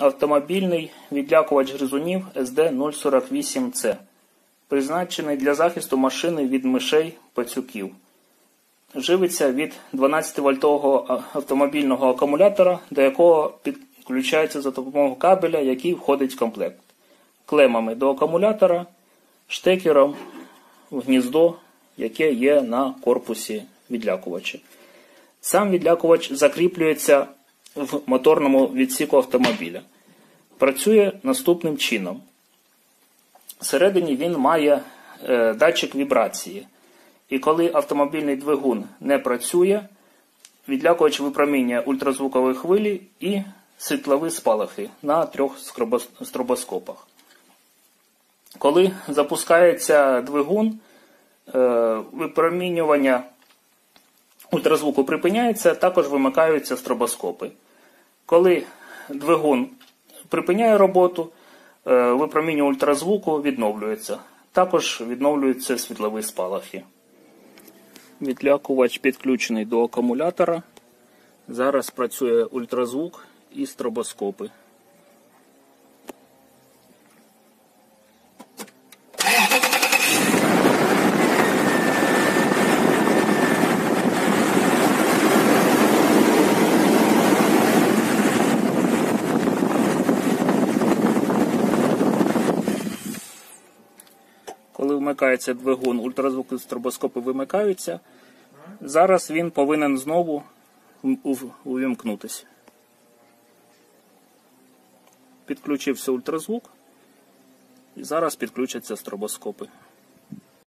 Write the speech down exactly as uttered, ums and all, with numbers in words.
автомобільний відлякувач гризунів ес ді нуль сорок вісім це, призначений для захисту машини від мишей пацюків. Живиться від дванадцятивольтового автомобільного акумулятора, до якого підключається за допомогою кабеля, який входить в комплект. Клемами до акумулятора, штекером в гніздо, яке є на корпусі відлякувача. Сам відлякувач закріплюється в моторному відсіку автомобіля. Працює наступним чином. Всередині він має е, датчик вібрації. І коли автомобільний двигун не працює, відлякувач випромінює ультразвукові хвилі і світлові спалахи на трьох стробоскопах. Коли запускається двигун, випромінювання ультразвуку припиняється, також вимикаються стробоскопи. Коли двигун припиняє роботу, випромінювання ультразвуку відновлюється. Також відновлюються світлові спалахи. Відлякувач підключений до акумулятора. Зараз працює ультразвук і стробоскопи. Коли вмикається двигун, ультразвук і стробоскопи вимикаються. Зараз він повинен знову увімкнутися. Підключився ультразвук і зараз підключаться стробоскопи.